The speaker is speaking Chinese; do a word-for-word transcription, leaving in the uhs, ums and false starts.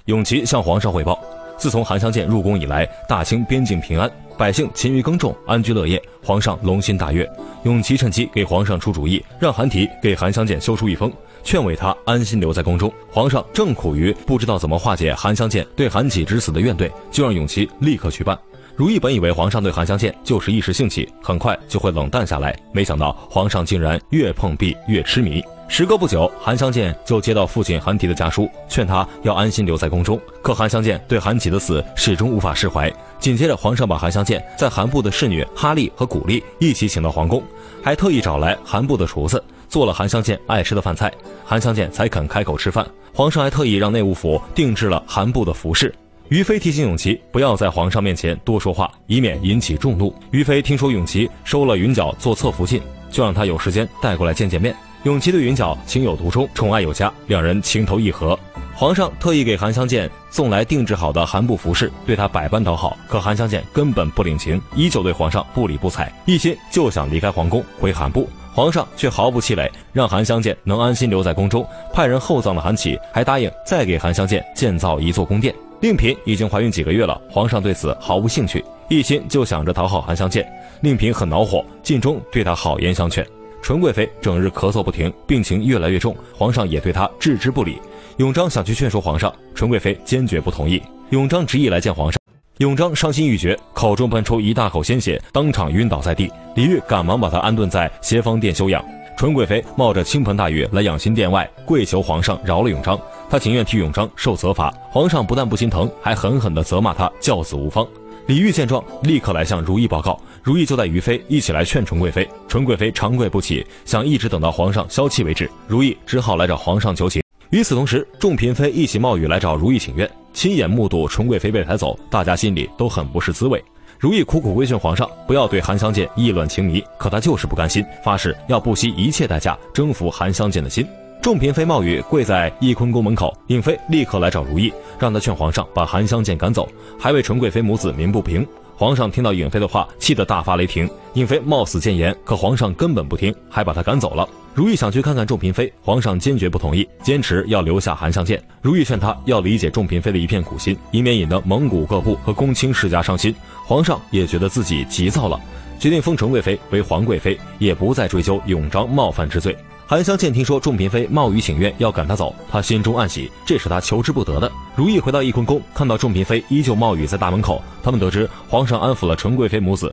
永琪向皇上汇报，自从韩湘建入宫以来，大清边境平安，百姓勤于耕种，安居乐业，皇上龙心大悦。永琪趁机给皇上出主意，让韩提给韩湘建修书一封，劝慰他安心留在宫中。皇上正苦于不知道怎么化解韩湘建对韩启之死的怨怼，就让永琪立刻去办。如意本以为皇上对韩湘建就是一时兴起，很快就会冷淡下来，没想到皇上竟然越碰壁越痴迷。时隔不久，韩湘建就接到父亲韩提的家书，劝他要安心留在宫中。可韩湘建对韩启的死始终无法释怀。紧接着，皇上把韩湘建在韩部的侍女哈利和古丽一起请到皇宫，还特意找来韩部的厨子做了韩湘建爱吃的饭菜，韩湘建才肯开口吃饭。皇上还特意让内务府定制了韩部的服饰。于飞提醒永琪不要在皇上面前多说话，以免引起众怒。于飞听说永琪收了云角做侧福晋，就让他有时间带过来见见面。永琪对云角情有独钟，宠爱有加，两人情投意合。皇上特意给韩湘建送来定制好的韩部服饰，对他百般讨好，可韩湘建根本不领情，依旧对皇上不理不睬，一心就想离开皇宫回韩部。皇上却毫不气馁，让韩湘建能安心留在宫中，派人厚葬了韩启，还答应再给韩湘建建造一座宫殿。令嫔已经怀孕几个月了，皇上对此毫无兴趣，一心就想着讨好韩湘建。令嫔很恼火，尽忠对他好言相劝。纯贵妃整日咳嗽不停，病情越来越重，皇上也对她置之不理。永璋想去劝说皇上，纯贵妃坚决不同意。永璋执意来见皇上，永璋伤心欲绝，口中喷出一大口鲜血，当场晕倒在地。李煜赶忙把他安顿在协芳殿休养。纯贵妃冒着倾盆大雨来养心殿外，跪求皇上饶了永璋，她情愿替永璋受责罚。皇上不但不心疼，还狠狠地责骂他教子无方。李煜见状，立刻来向如意报告，如意就带于妃一起来劝纯贵妃。纯贵妃长跪不起，想一直等到皇上消气为止。如意只好来找皇上求情。与此同时，众嫔妃一起冒雨来找如意请愿，亲眼目睹纯贵妃被抬走，大家心里都很不是滋味。如意苦苦规劝皇上不要对韩湘建意乱情迷，可他就是不甘心，发誓要不惜一切代价征服韩湘建的心。众嫔妃冒雨跪在翊坤宫门口，颖妃立刻来找如意，让他劝皇上把韩湘建赶走，还为纯贵妃母子鸣不平。皇上听到颖妃的话，气得大发雷霆。颖妃冒死谏言，可皇上根本不听，还把她赶走了。如意想去看看众嫔妃，皇上坚决不同意，坚持要留下韩湘建。如意劝他要理解众嫔妃的一片苦心，以免引得蒙古各部和公卿世家伤心。皇上也觉得自己急躁了，决定封纯贵妃为皇贵妃，也不再追究永璋冒犯之罪。韩湘建听说众嫔妃冒雨请愿要赶他走，他心中暗喜，这是他求之不得的。如意回到翊坤宫，看到众嫔妃依旧冒雨在大门口，他们得知皇上安抚了纯贵妃母子，